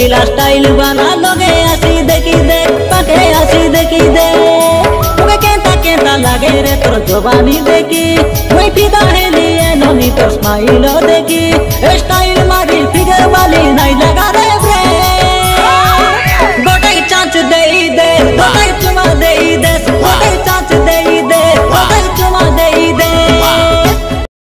लीला style वाला लोगे आसी देखी दे पाके आसी देखी दे मुझे केंता केंता लागे रे तोर जवानी देखी मुई फिदा हेली ननी तोर स्माइल देखी